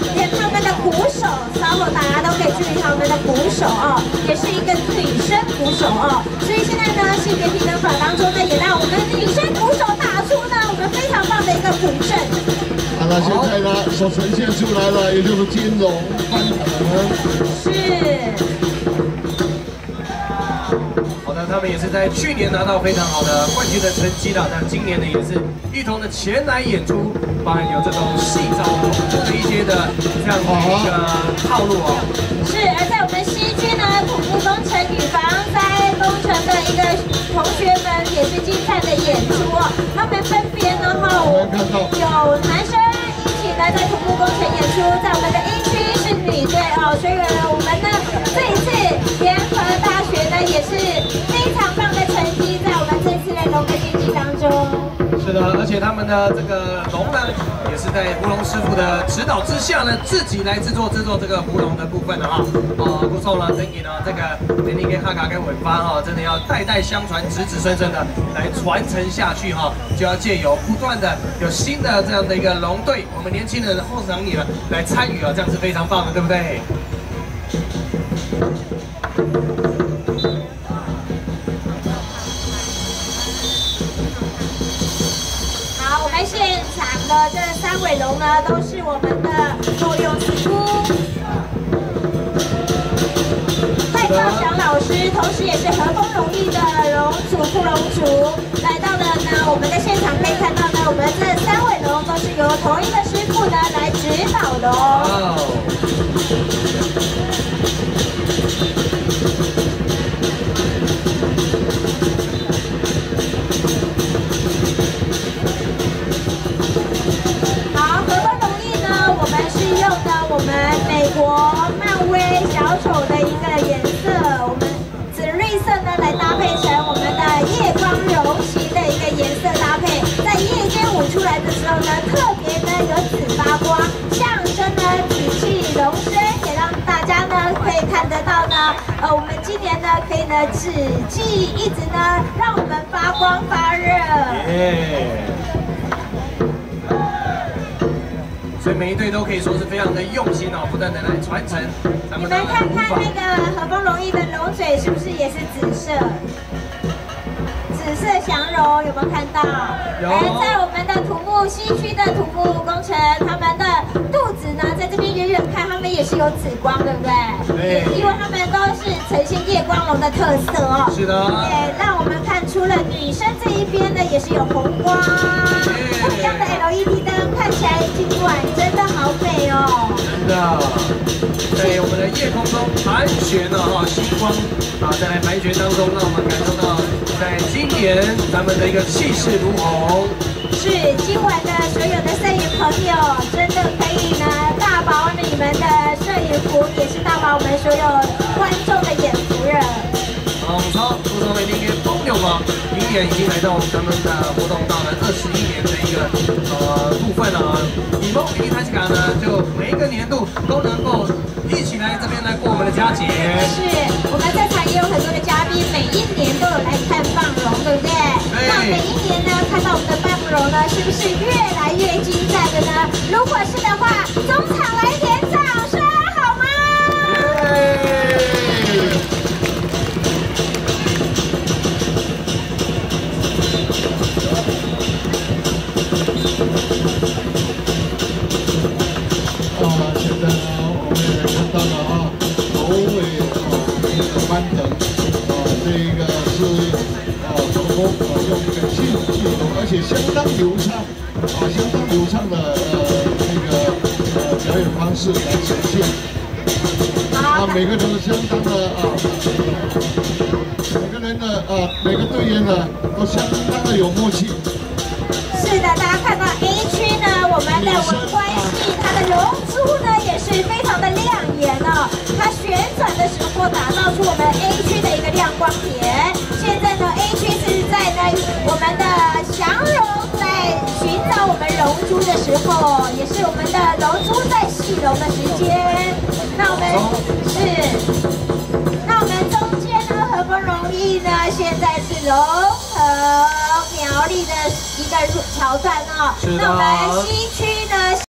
连他们的鼓手，稍后大家都可以注意他们的鼓手哦，也是一个女生鼓手哦。所以现在呢，性别平等法当中呢，也让我们女生鼓手打出呢我们非常棒的一个鼓阵。 好了，现在呢所呈现出来的，也就是金融翻腾。 是。 他们也是在去年拿到非常好的冠军的成绩了，那今年呢也是一同的前来演出，当然有这种细招龙珠的一些的这样的一个套路哦。 是，而在我们西区呢，土木工程与防灾工程的一个同学们也是精彩的演出哦，他们分别呢有男生一起来在土木工程演出，在我们的一区是女队哦，所以我们呢这一次联合大学呢也是。 非常棒的成绩，在我们这次的龙的竞技当中。 是的，而且他们的这个龙呢，也是在胡龙师傅的指导之下呢，自己来制作这个胡龙的部分的哈。不错了，等于呢这个美丽跟哈卡跟尾巴哈，真的要代代相传，子子孙孙的来传承下去哈，就要借由不断的有新的这样的一个龙队，我们年轻人的后场里呢来参与啊，这样是非常棒的，对不对？ 现场的这3尾龙呢，都是我们的周六师傅蔡高翔老师，同时也是和风荣誉的龙族副龙族来到了呢。我们的现场可以看到呢，我们这3尾龙都是由同一个师傅呢来指导的哦。 我们美国漫威小丑的一个颜色，我们紫绿色呢来搭配成我们的夜光柔型的一个颜色搭配，在夜间舞出来的时候呢，特别呢有紫发光，象征呢紫气龙生，也让大家呢可以看得到呢，我们今年呢可以呢紫气一直呢让我们发光发热。 所以每一队都可以说是非常的用心哦，不断的来传承咱们的。 你们看看那个和风龙翼的龙嘴是不是也是紫色？紫色祥龙有没有看到？有。而在我们的土木西区的土木工程，他们的肚子呢，在这边远远看，他们也是有紫光，对不对？对。因为他们都是呈现夜光龙的特色哦。是的。也让我们看出了女生这一边呢，也是有红光，不一样的 LED 灯，看起来今晚真的好美哦。 真的。在我们的夜空中盘旋了哈，星光啊，在来盘旋当中，让我们感受到在今年咱们的一个气势如虹。 是今晚的所有的摄影朋友，真的可以呢大饱你们的摄影服，也是大饱我们所有观众的眼福了。 好，不错，美丽跟风流嘛，明年已经来到咱们的活动到了21年的一个部分了啊。以后美丽台西卡呢，就每一个年度都能够一起来这边来过我们的佳节。 是，我们在场也有很多的嘉宾，每一年都有来看放龙，对不对？那每一年呢，看到我们的放龙呢，是不是越来越精彩的呢？如果是的话，中场来点掌声好吗？ 现在呢，我们也看到了啊，头尾这个翻腾，这一个是用一个竞技而且相当流畅，相当流畅的这个表演方式来呈现。每个人都相当的每个队员呢都相当的有默契。 是的，大家看到 A 区呢，我们的文关系，它的龙珠呢也是非常的亮眼哦。它旋转的时候打造出我们 A 区的一个亮光点。现在呢 A 区是在呢我们的祥龙在寻找我们龙珠的时候，也是我们的龙珠在戏龙的时间。那我们中间呢和风容易呢，现在是融合苗栗的一个桥段哦。那我们西区呢？